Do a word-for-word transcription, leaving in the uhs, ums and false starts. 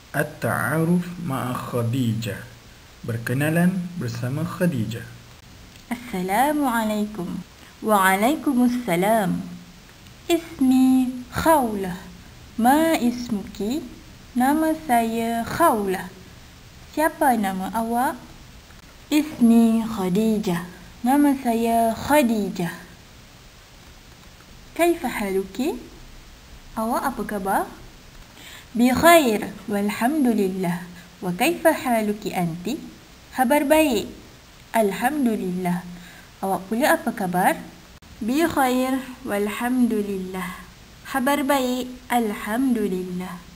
At-ta'aruf ma'a Khadijah. Berkenalan bersama Khadijah. Assalamualaikum. Waalaikumsalam. Ismi Khawlah. Ma ismuki? Nama saya Khawlah. Siapa nama awak? Ismi Khadijah. Nama saya Khadijah. Kaifa haluki? Awak apa khabar? Bi khair walhamdulillah. Wa kaifa haluki anti? Khabar baik. Alhamdulillah. Awak pula apa khabar? Bi khair walhamdulillah. Khabar baik. Alhamdulillah.